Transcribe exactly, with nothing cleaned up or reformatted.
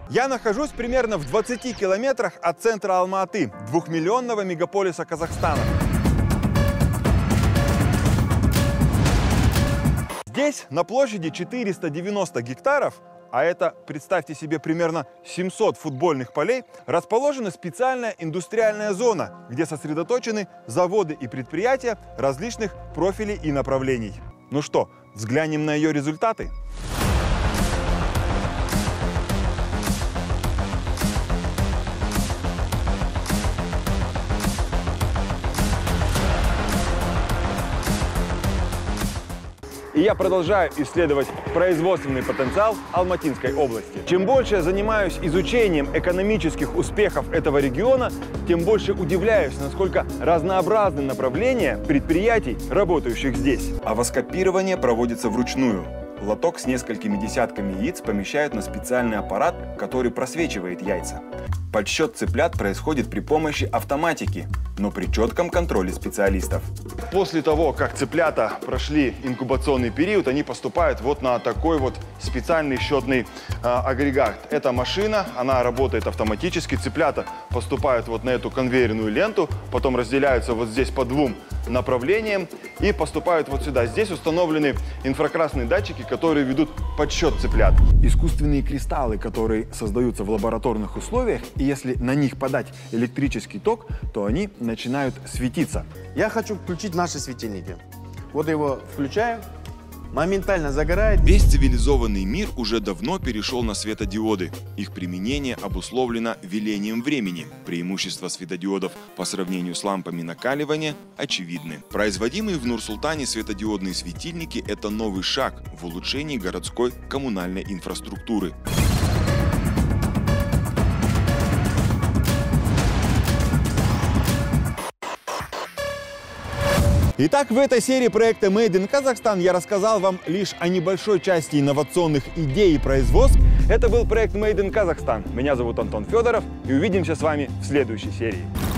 Я нахожусь примерно в двадцати километрах от центра Алма-Аты, двухмиллионного мегаполиса Казахстана. Здесь на площади четыреста девяносто гектаров, а это, представьте себе, примерно семьсот футбольных полей, расположена специальная индустриальная зона, где сосредоточены заводы и предприятия различных профилей и направлений. Ну что, взглянем на ее результаты? И я продолжаю исследовать производственный потенциал Алматинской области. Чем больше я занимаюсь изучением экономических успехов этого региона, тем больше удивляюсь, насколько разнообразны направления предприятий, работающих здесь. Овоскопирование проводится вручную. Лоток с несколькими десятками яиц помещают на специальный аппарат, который просвечивает яйца. Подсчет цыплят происходит при помощи автоматики, но при четком контроле специалистов. После того, как цыплята прошли инкубационный период, они поступают вот на такой вот специальный счетный э, агрегат. Эта машина, она работает автоматически. Цыплята поступают вот на эту конвейерную ленту, потом разделяются вот здесь по двум направлениям и поступают вот сюда. Здесь установлены инфракрасные датчики, которые ведут подсчет цыплят. Искусственные кристаллы, которые создаются в лабораторных условиях, и если на них подать электрический ток, то они начинают светиться. Я хочу включить наши светильники. Вот я его включаю, моментально загорает. Весь цивилизованный мир уже давно перешел на светодиоды. Их применение обусловлено велением времени. Преимущества светодиодов по сравнению с лампами накаливания очевидны. Производимые в Нур-Султане светодиодные светильники – это новый шаг в улучшении городской коммунальной инфраструктуры. Итак, в этой серии проекта Made in Kazakhstan я рассказал вам лишь о небольшой части инновационных идей и производств. Это был проект Made in Kazakhstan. Меня зовут Антон Федоров, и увидимся с вами в следующей серии.